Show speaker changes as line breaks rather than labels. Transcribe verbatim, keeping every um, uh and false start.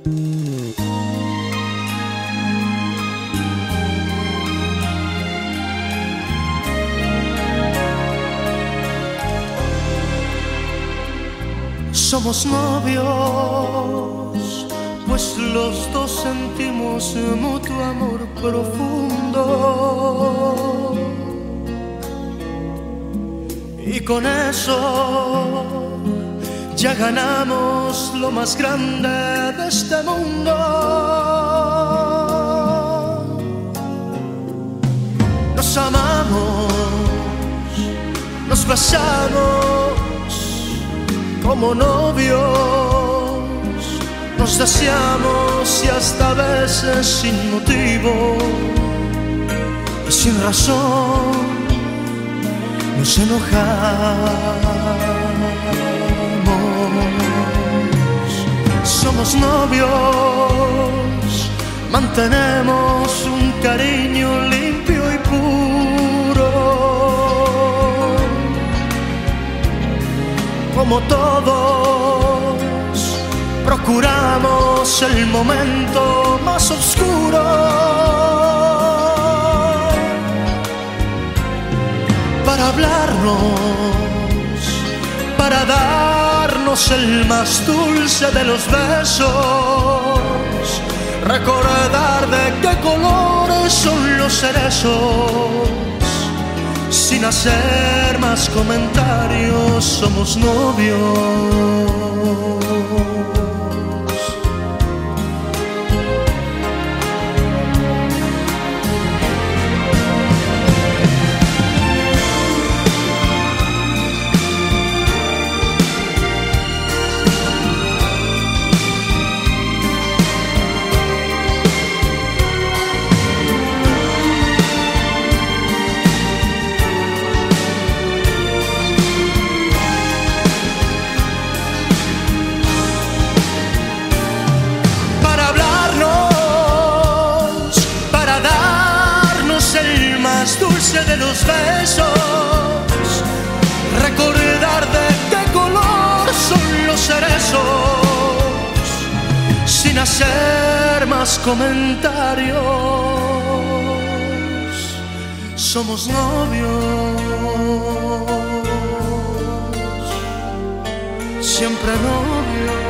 Somos novios, pues los dos sentimos mutuo amor profundo. Y con eso ya ganamos lo más grande de este mundo. Nos amamos, nos besamos como novios, nos deseamos y hasta a veces sin motivo y sin razón nos enojamos. Somos novios, mantenemos un cariño limpio y puro. Como todos, procuramos el momento más oscuro para hablarnos, para darnos el más dulce de los besos, recordar de qué colores son los cerezos. Sin hacer más comentarios, somos novios. Dulce de los besos, recordar de qué color son los cerezos, sin hacer más comentarios, somos novios, siempre novios.